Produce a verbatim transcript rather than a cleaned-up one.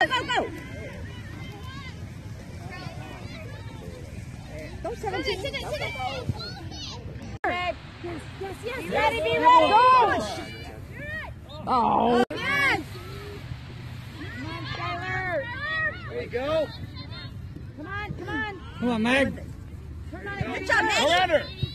go, go. Go, seventeen. Sit it, sit it, sit it. Yes, yes, yes. Ready, be ready. Go. Oh. Yes. Come on, Skylar. There you go. Come on, come on. Come on, Meg. Turn on it. Good job, Meg. Go at her.